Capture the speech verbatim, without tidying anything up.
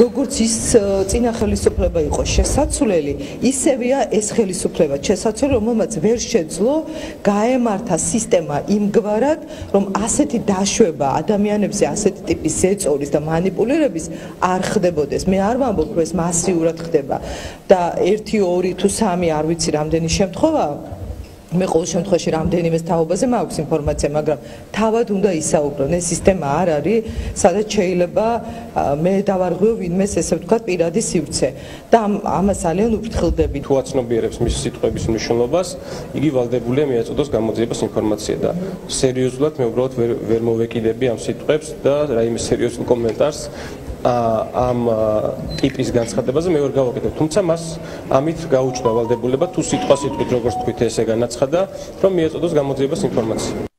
როგორც ის წინა ხელისუფლება იყო შესაძლებელი, ისევეა ეს ხელისუფლება შესაძლებელი, რომელმაც ვერ შეძლო გაემართა სისტემა იმგვარად, რომ ასეთი დაშვება ადამიანებზე, ასეთი ტიპის ზეწოლის და манипуლირების არ ხდებოდეს. მე არ ვამბობ, რომ ეს მასიურად ხდება და ერთი, ორი თუ სამი არ ვიცი რამდენი შემთხვევა მე ყოველ შემთხვევაში რამდენიმე თაობაზე მაქვს ინფორმაცია, მაგრამ თავად უნდა ისაუბრონ, ეს სისტემა არ არის, სადაც შეიძლება მე დავარღვიო ვინმეს ესე ვთქვათ პირადი სივრცე და ამას ძალიან უფრთხილდები. თუ აცნობიერებს მის სიტყვების მნიშვნელობას, იგი ვალდებულია მიაწოდოს გამოძიებას ინფორმაცია და სერიოზულად მე უბრალოდ ვერ ვერ მოვეკიდები ამ სიტყვებს და რაიმე სერიოზულ კომენტარს ამ ტიპის განცხადებაზე მე ვერ გავაკეთებ, თუმცა მას ამით გაუჩნდა ვალდებულება თუ სიტყვა სიტყვით როგორც თქვით ესე განაცხადა, რომ მიაწოდოს გამოძიებას ინფორმაცია.